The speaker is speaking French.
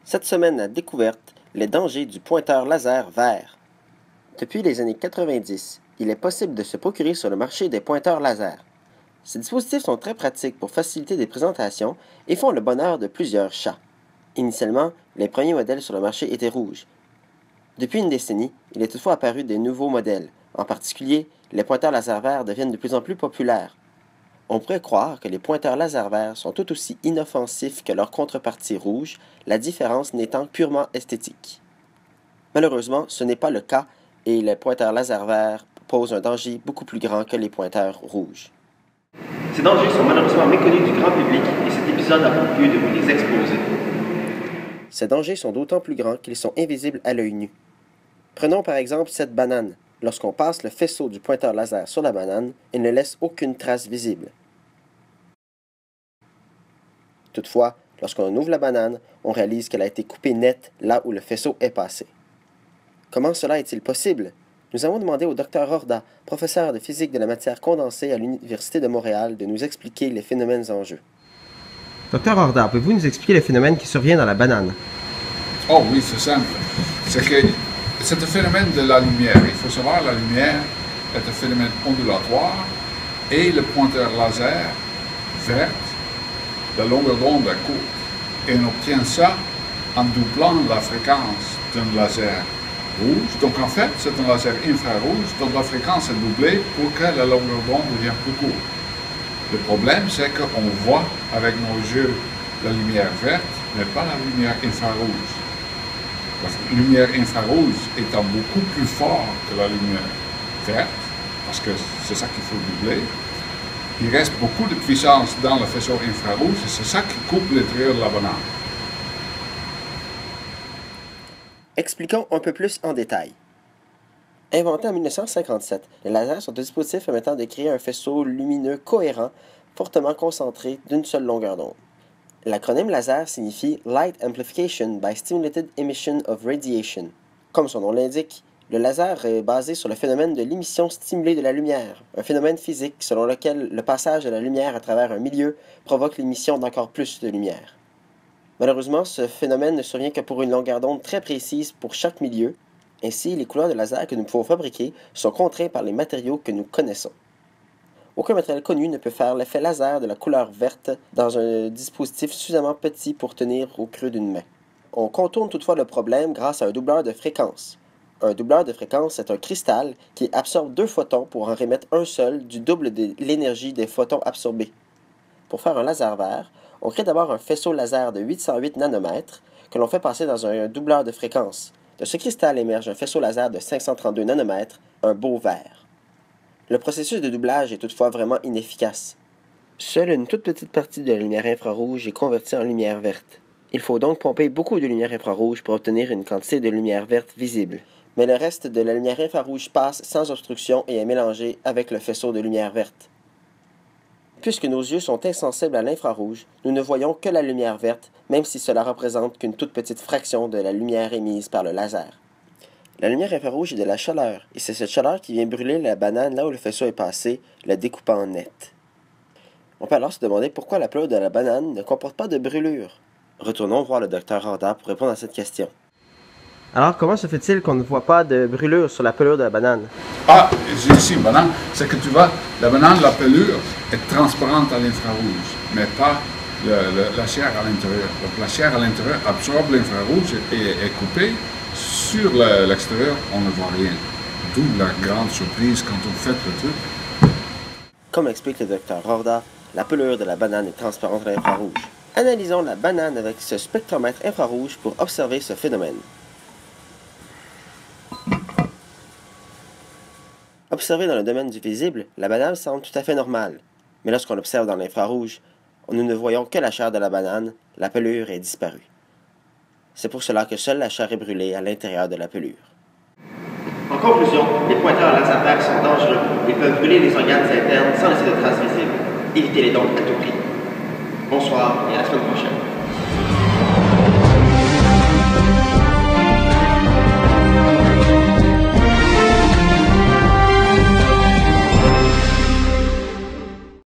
Cette semaine à Découverte, les dangers du pointeur laser vert. Depuis les années 90, il est possible de se procurer sur le marché des pointeurs laser. Ces dispositifs sont très pratiques pour faciliter des présentations et font le bonheur de plusieurs chats. Initialement, les premiers modèles sur le marché étaient rouges. Depuis une décennie, il est toutefois apparu des nouveaux modèles. En particulier, les pointeurs laser verts deviennent de plus en plus populaires. On pourrait croire que les pointeurs laser verts sont tout aussi inoffensifs que leur contrepartie rouge, la différence n'étant purement esthétique. Malheureusement, ce n'est pas le cas et les pointeurs laser verts posent un danger beaucoup plus grand que les pointeurs rouges. Ces dangers sont malheureusement méconnus du grand public et cet épisode a pour but de vous les exposer. Ces dangers sont d'autant plus grands qu'ils sont invisibles à l'œil nu. Prenons par exemple cette banane. Lorsqu'on passe le faisceau du pointeur laser sur la banane, il ne laisse aucune trace visible. Toutefois, lorsqu'on ouvre la banane, on réalise qu'elle a été coupée net là où le faisceau est passé. Comment cela est-il possible? Nous avons demandé au Dr Horda, professeur de physique de la matière condensée à l'Université de Montréal, de nous expliquer les phénomènes en jeu. Dr Horda, pouvez-vous nous expliquer les phénomènes qui surviennent dans la banane? Oh oui, c'est simple. C'est un phénomène de la lumière. Il faut savoir que la lumière est un phénomène ondulatoire et le pointeur laser vert, la longueur d'onde est courte. Et on obtient ça en doublant la fréquence d'un laser rouge. Donc en fait, c'est un laser infrarouge, donc la fréquence est doublée pour que la longueur d'onde devienne plus courte. Le problème, c'est qu'on voit avec nos yeux la lumière verte, mais pas la lumière infrarouge. La lumière infrarouge étant beaucoup plus forte que la lumière verte, parce que c'est ça qu'il faut doubler, il reste beaucoup de puissance dans le faisceau infrarouge et c'est ça qui coupe l'intérieur de la banane. Expliquons un peu plus en détail. Inventés en 1957, les lasers sont des dispositifs permettant de créer un faisceau lumineux cohérent, fortement concentré d'une seule longueur d'onde. L'acronyme laser signifie Light Amplification by Stimulated Emission of Radiation. Comme son nom l'indique, le laser est basé sur le phénomène de l'émission stimulée de la lumière, un phénomène physique selon lequel le passage de la lumière à travers un milieu provoque l'émission d'encore plus de lumière. Malheureusement, ce phénomène ne survient que pour une longueur d'onde très précise pour chaque milieu. Ainsi, les couleurs de laser que nous pouvons fabriquer sont contraints par les matériaux que nous connaissons. Aucun matériel connu ne peut faire l'effet laser de la couleur verte dans un dispositif suffisamment petit pour tenir au creux d'une main. On contourne toutefois le problème grâce à un doubleur de fréquence. Un doubleur de fréquence est un cristal qui absorbe 2 photons pour en remettre un seul du double de l'énergie des photons absorbés. Pour faire un laser vert, on crée d'abord un faisceau laser de 808 nanomètres que l'on fait passer dans un doubleur de fréquence. De ce cristal émerge un faisceau laser de 532 nanomètres, un beau vert. Le processus de doublage est toutefois vraiment inefficace. Seule une toute petite partie de la lumière infrarouge est convertie en lumière verte. Il faut donc pomper beaucoup de lumière infrarouge pour obtenir une quantité de lumière verte visible. Mais le reste de la lumière infrarouge passe sans obstruction et est mélangé avec le faisceau de lumière verte. Puisque nos yeux sont insensibles à l'infrarouge, nous ne voyons que la lumière verte, même si cela représente qu'une toute petite fraction de la lumière émise par le laser. La lumière infrarouge est de la chaleur, et c'est cette chaleur qui vient brûler la banane là où le faisceau est passé, la découpant en net. On peut alors se demander pourquoi la pelure de la banane ne comporte pas de brûlure. Retournons voir le Dr Horda pour répondre à cette question. Alors, comment se fait-il qu'on ne voit pas de brûlure sur la pelure de la banane? Ah, j'ai ici une banane, c'est que tu vois, la banane, la pelure est transparente à l'infrarouge, mais pas la chair à l'intérieur. Donc la chair à l'intérieur absorbe l'infrarouge et est coupée. Sur l'extérieur, on ne voit rien. D'où la grande surprise quand on fait le truc. Comme explique le Dr Horda, la pelure de la banane est transparente à l'infrarouge. Analysons la banane avec ce spectromètre infrarouge pour observer ce phénomène. Observé dans le domaine du visible, la banane semble tout à fait normale. Mais lorsqu'on observe dans l'infrarouge, nous ne voyons que la chair de la banane, la pelure est disparue. C'est pour cela que seule la chair est brûlée à l'intérieur de la pelure. En conclusion, les pointeurs laser verts sont dangereux. Ils peuvent brûler les organes internes sans laisser de traces visibles. Évitez-les donc à tout prix. Bonsoir et à la semaine prochaine.